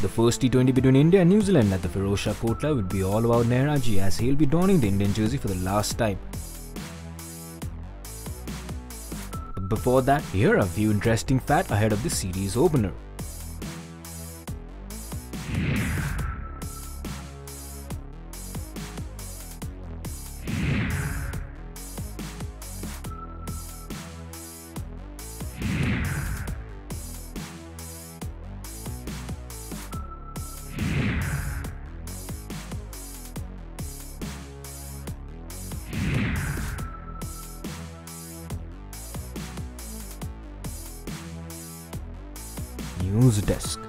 The first T20 between India and New Zealand at the Firozshah Kotla would be all about Nehraji, as he'll be donning the Indian jersey for the last time. But before that, here are a few interesting facts ahead of the series opener. News Desk.